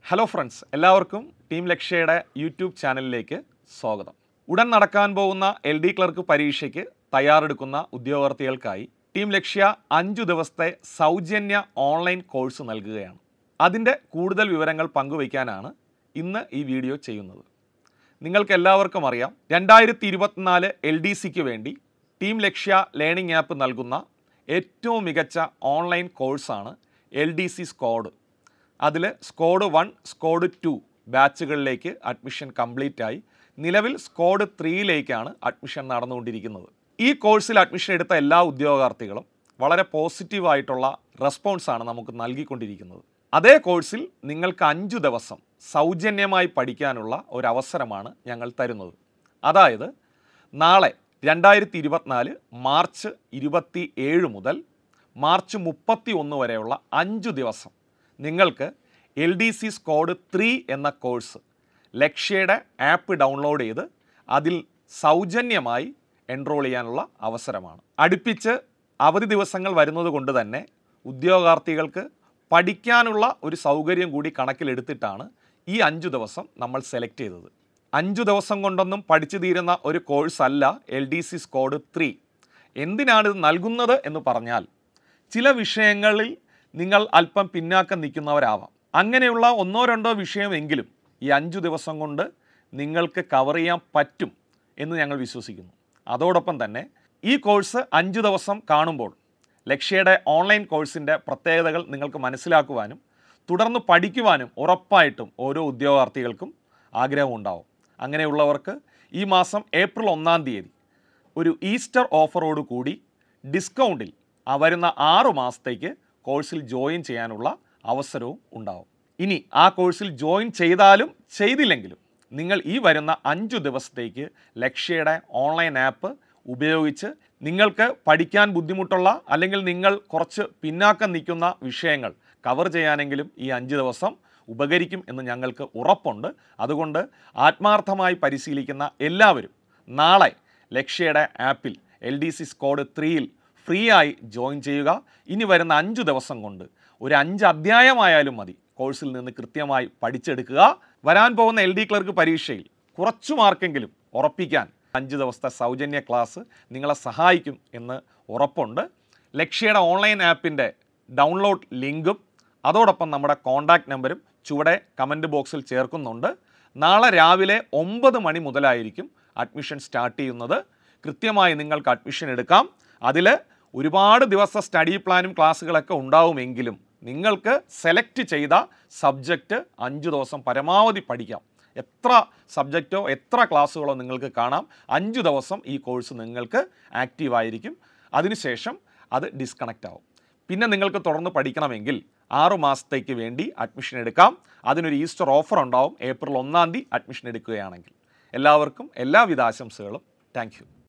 Hello friends, എല്ലാവർക്കും team ലക്ഷ്യയുടെ YouTube ചാനലിലേക്ക് സ്വാഗതം. ഉടൻ നടക്കാൻ പോകുന്ന LD ക്ലർക്ക് പരീക്ഷയ്ക്ക് തയ്യാറെടുക്കുന്ന ഉദ്യോഗാർത്ഥികൾക്കായി ടീം ലക്ഷ്യ 5 ദിവസത്തെ സൗജന്യ ഓൺലൈൻ കോഴ്സ് നൽകുകയാണ്. അതിൻ്റെ കൂടുതൽ വിവരങ്ങൾ പങ്കുവയ്ക്കാനാണ് ഇന്ന് ഈ വീഡിയോ ചെയ്യുന്നത്. നിങ്ങൾക്ക് എല്ലാവർക്കും അറിയാം, 2024 LDCക്ക് വേണ്ടി ടീം ലക്ഷ്യ ലേണിംഗ് ആപ്പ് നൽകുന്ന ഏറ്റവും മികച്ച ഓൺലൈൻ കോഴ്സാണ് LDC സ്ക്വാഡ്. അതിൽ സ്ക്വാഡ് 1, സ്ക്വാഡ് 2 ബാച്ചുകളിലേക്ക് അഡ്മിഷൻ കംപ്ലീറ്റ് ആയി. നിലവിൽ സ്ക്വാഡ് 3ലേക്കാണ് അഡ്മിഷൻ നടന്നുകൊണ്ടിരിക്കുന്നത്. ഈ കോഴ്സിൽ അഡ്മിഷൻ എടുത്ത എല്ലാ ഉദ്യോഗാർത്ഥികളും വളരെ പോസിറ്റീവായിട്ടുള്ള റെസ്പോൺസാണ് നമുക്ക് നൽകിക്കൊണ്ടിരിക്കുന്നത്. അതേ കോഴ്സിൽ നിങ്ങൾക്ക് 5 ദിവസം സൗജന്യമായി പഠിക്കാനുള്ള ഒരവസരമാണ് ഞങ്ങൾ തരുന്നത്. അതായത് നാളെ 2024 മാർച്ച് 27 മുതൽ മാർച്ച് 31 വരെയുള്ള 5 ദിവസം നിങ്ങൾക്ക് LDC സ്ക്വാഡ് 3 എന്ന കോഴ്സ് ലക്ഷ്യയുടെ ആപ്പ് ഡൗൺലോഡ് ചെയ്ത് അതിൽ സൗജന്യമായി എൻറോൾ ചെയ്യാനുള്ള അവസരമാണ്. അടുപ്പിച്ച് അവധി ദിവസങ്ങൾ വരുന്നത് കൊണ്ട് തന്നെ ഉദ്യോഗാർത്ഥികൾക്ക് പഠിക്കാനുള്ള ഒരു സൗകര്യം കൂടി കണക്കിലെടുത്തിട്ടാണ് ഈ 5 ദിവസം നമ്മൾ സെലക്ട് ചെയ്തത്. 5 ദിവസം കൊണ്ടൊന്നും പഠിച്ചു തീരുന്ന ഒരു കോഴ്സ് അല്ല LDC സ്ക്വാഡ് 3. എന്തിനാണിത് നൽകുന്നത് എന്ന് പറഞ്ഞാൽ, ചില വിഷയങ്ങളിൽ നിങ്ങൾ അല്പം പിന്നാക്കം നിൽക്കുന്നവരാവാം. അങ്ങനെയുള്ള 1-2 വിഷയമെങ്കിലും ഈ 5 ദിവസം കൊണ്ട് നിങ്ങൾക്ക് കവർ ചെയ്യാൻ പറ്റും എന്ന് ഞങ്ങൾ വിശ്വസിക്കുന്നു. അതോടൊപ്പം തന്നെ ഈ കോഴ്സ് 5 ദിവസം കാണുമ്പോൾ ലക്ഷ്യയുടെ ഓൺലൈൻ കോഴ്സിൻ്റെ പ്രത്യേകതകൾ നിങ്ങൾക്ക് മനസ്സിലാക്കുവാനും തുടർന്ന് പഠിക്കുവാനും ഉറപ്പായിട്ടും ഓരോ ഉദ്യോഗാർത്ഥികൾക്കും ആഗ്രഹമുണ്ടാവും. അങ്ങനെയുള്ളവർക്ക് ഈ മാസം ഏപ്രിൽ 1-ാം തീയതി ഒരു ഈസ്റ്റർ ഓഫറോട് കൂടി ഡിസ്കൗണ്ടിൽ വരുന്ന 6 മാസത്തേക്ക് കോഴ്സിൽ ജോയിൻ ചെയ്യാനുള്ള അവസരവും ഉണ്ടാവും. ഇനി ആ കോഴ്സിൽ ജോയിൻ ചെയ്താലും ചെയ്തില്ലെങ്കിലും നിങ്ങൾ ഈ വരുന്ന 5 ദിവസത്തേക്ക് ലക്ഷ്യയുടെ ഓൺലൈൻ ആപ്പ് ഉപയോഗിച്ച് നിങ്ങൾക്ക് പഠിക്കാൻ ബുദ്ധിമുട്ടുള്ള അല്ലെങ്കിൽ നിങ്ങൾ കുറച്ച് പിന്നാക്കം നിൽക്കുന്ന വിഷയങ്ങൾ കവർ ചെയ്യാനെങ്കിലും ഈ 5 ദിവസം ഉപകരിക്കും എന്ന് ഞങ്ങൾക്ക് ഉറപ്പുണ്ട്. അതുകൊണ്ട് ആത്മാർത്ഥമായി പരിശീലിക്കുന്ന എല്ലാവരും നാളെ ലക്ഷ്യയുടെ ആപ്പിൽ LDC സ്ക്വാഡ് 3ൽ ഫ്രീ ആയി ജോയിൻ ചെയ്യുക. ഇനി വരുന്ന 5 ദിവസം കൊണ്ട് ഒരു 5 അധ്യായമായാലും മതി കോഴ്സിൽ നിന്ന് കൃത്യമായി പഠിച്ചെടുക്കുക. വരാൻ പോകുന്ന LD ക്ലർക്ക് പരീക്ഷയിൽ കുറച്ചു മാർക്കെങ്കിലും ഉറപ്പിക്കാൻ 5 ദിവസത്തെ സൗജന്യ ക്ലാസ് നിങ്ങളെ സഹായിക്കും എന്ന് ഉറപ്പുണ്ട്. ലക്ഷ്യയുടെ ഓൺലൈൻ ആപ്പിൻ്റെ ഡൗൺലോഡ് ലിങ്കും അതോടൊപ്പം നമ്മുടെ കോൺടാക്റ്റ് നമ്പരും ചുവടെ കമൻറ്റ് ബോക്സിൽ ചേർക്കുന്നുണ്ട്. നാളെ രാവിലെ 9 മണി മുതലായിരിക്കും അഡ്മിഷൻ സ്റ്റാർട്ട് ചെയ്യുന്നത്. കൃത്യമായി നിങ്ങൾക്ക് അഡ്മിഷൻ എടുക്കാം. അതിൽ ഒരുപാട് ദിവസം സ്റ്റഡി പ്ലാനും ക്ലാസ്സുകളൊക്കെ ഉണ്ടാവുമെങ്കിലും നിങ്ങൾക്ക് സെലക്ട് ചെയ്ത സബ്ജക്റ്റ് 5 ദിവസം പരമാവധി പഠിക്കാം. എത്ര സബ്ജക്റ്റോ എത്ര ക്ലാസ്സുകളോ നിങ്ങൾക്ക് കാണാം. 5 ദിവസം ഈ കോഴ്സ് നിങ്ങൾക്ക് ആക്റ്റീവായിരിക്കും. അതിനുശേഷം അത് ഡിസ്കണക്റ്റ് ആവും. പിന്നെ നിങ്ങൾക്ക് തുടർന്ന് പഠിക്കണമെങ്കിൽ 6 മാസത്തേക്ക് വേണ്ടി അഡ്മിഷൻ എടുക്കാം. അതിനൊരു ഈസ്റ്റർ ഓഫർ ഉണ്ടാവും ഏപ്രിൽ 1-ാം തീയതി അഡ്മിഷൻ എടുക്കുകയാണെങ്കിൽ. എല്ലാവർക്കും എല്ലാവിധ ആശംസകളും. Thank U.